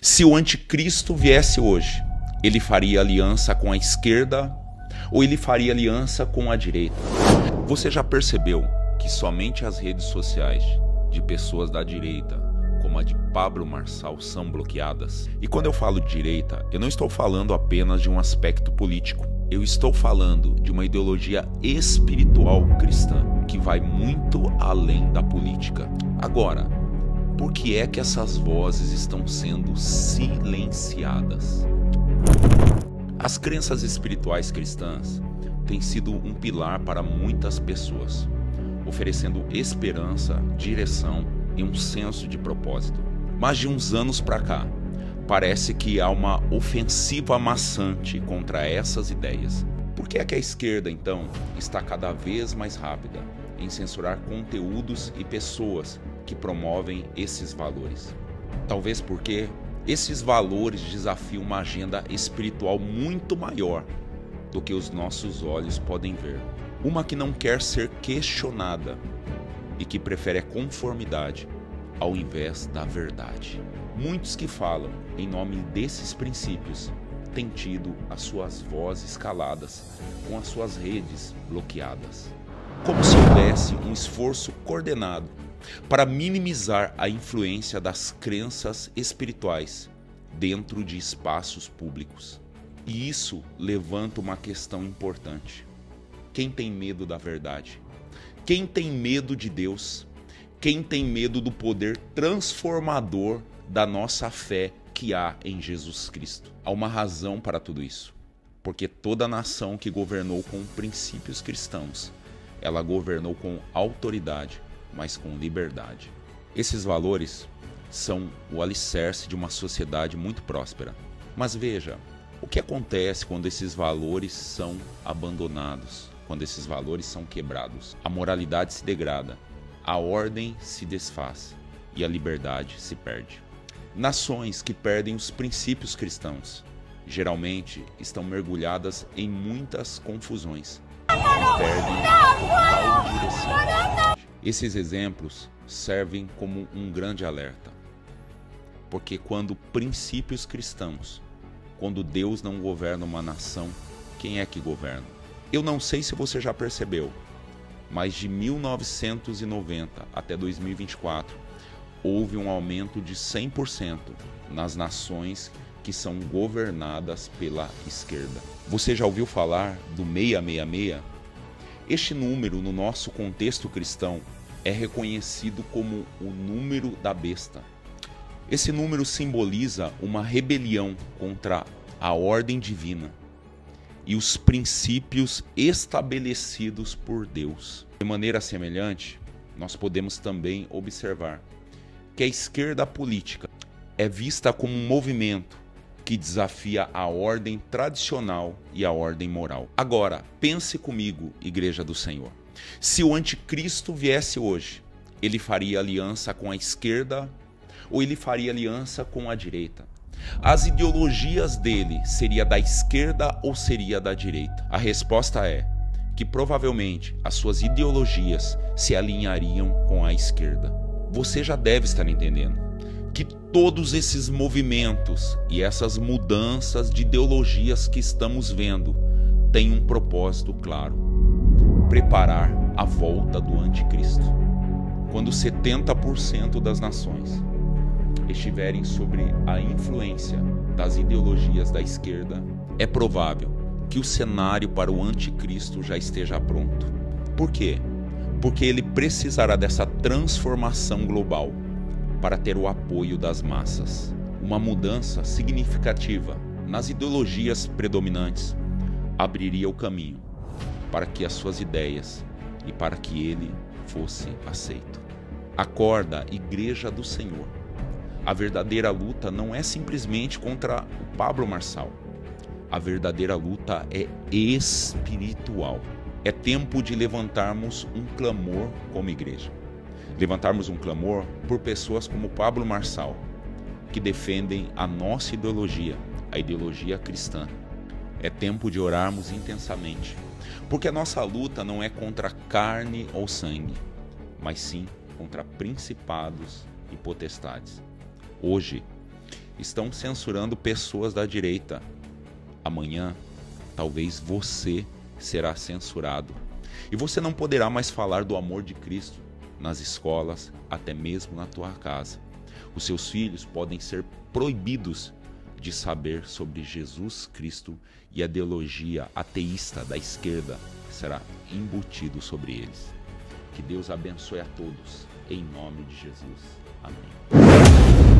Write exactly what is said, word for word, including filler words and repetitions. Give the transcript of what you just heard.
Se o anticristo viesse hoje, ele faria aliança com a esquerda ou ele faria aliança com a direita? Você já percebeu que somente as redes sociais de pessoas da direita, como a de Pablo Marçal, são bloqueadas? E quando eu falo de direita, eu não estou falando apenas de um aspecto político. Eu estou falando de uma ideologia espiritual cristã que vai muito além da política. Agora, por que é que essas vozes estão sendo silenciadas? As crenças espirituais cristãs têm sido um pilar para muitas pessoas, oferecendo esperança, direção e um senso de propósito. Mas de uns anos para cá, parece que há uma ofensiva maçante contra essas ideias. Por que é que a esquerda, então, está cada vez mais rápida em censurar conteúdos e pessoas que promovem esses valores? Talvez porque esses valores desafiam uma agenda espiritual muito maior do que os nossos olhos podem ver. Uma que não quer ser questionada e que prefere a conformidade ao invés da verdade. Muitos que falam em nome desses princípios têm tido as suas vozes caladas, com as suas redes bloqueadas. Como se houvesse um esforço coordenado para minimizar a influência das crenças espirituais dentro de espaços públicos. E isso levanta uma questão importante. Quem tem medo da verdade? Quem tem medo de Deus? Quem tem medo do poder transformador da nossa fé que há em Jesus Cristo? Há uma razão para tudo isso. Porque toda nação que governou com princípios cristãos, ela governou com autoridade, mas com liberdade. Esses valores são o alicerce de uma sociedade muito próspera. Mas veja, o que acontece quando esses valores são abandonados, quando esses valores são quebrados? A moralidade se degrada, a ordem se desfaz e a liberdade se perde. Nações que perdem os princípios cristãos geralmente estão mergulhadas em muitas confusões e perdem a total direção. Esses exemplos servem como um grande alerta, porque quando princípios cristãos, quando Deus não governa uma nação, quem é que governa? Eu não sei se você já percebeu, mas de mil novecentos e noventa até dois mil e vinte e quatro, houve um aumento de cem por cento nas nações que são governadas pela esquerda. Você já ouviu falar do seiscentos e sessenta e seis? Este número, no nosso contexto cristão, é reconhecido como o número da besta. Esse número simboliza uma rebelião contra a ordem divina e os princípios estabelecidos por Deus. De maneira semelhante, nós podemos também observar que a esquerda política é vista como um movimento que desafia a ordem tradicional e a ordem moral. Agora, pense comigo, Igreja do Senhor. Se o anticristo viesse hoje, ele faria aliança com a esquerda ou ele faria aliança com a direita? As ideologias dele seria da esquerda ou seria da direita? A resposta é que provavelmente as suas ideologias se alinhariam com a esquerda. Você já deve estar entendendo que todos esses movimentos e essas mudanças de ideologias que estamos vendo têm um propósito claro: preparar a volta do anticristo. Quando setenta por cento das nações estiverem sobre a influência das ideologias da esquerda, é provável que o cenário para o anticristo já esteja pronto. Por quê? Porque ele precisará dessa transformação global para ter o apoio das massas. Uma mudança significativa nas ideologias predominantes abriria o caminho para que as suas ideias e para que ele fosse aceito. Acorda, Igreja do Senhor. A verdadeira luta não é simplesmente contra o Pablo Marçal. A verdadeira luta é espiritual. É tempo de levantarmos um clamor como igreja. Levantarmos um clamor por pessoas como Pablo Marçal, que defendem a nossa ideologia, a ideologia cristã. É tempo de orarmos intensamente, porque a nossa luta não é contra carne ou sangue, mas sim contra principados e potestades. Hoje, estão censurando pessoas da direita. Amanhã, talvez você será censurado. E você não poderá mais falar do amor de Cristo nas escolas, até mesmo na tua casa. Os seus filhos podem ser proibidos de saber sobre Jesus Cristo e a ideologia ateísta da esquerda será embutido sobre eles. Que Deus abençoe a todos, em nome de Jesus. Amém.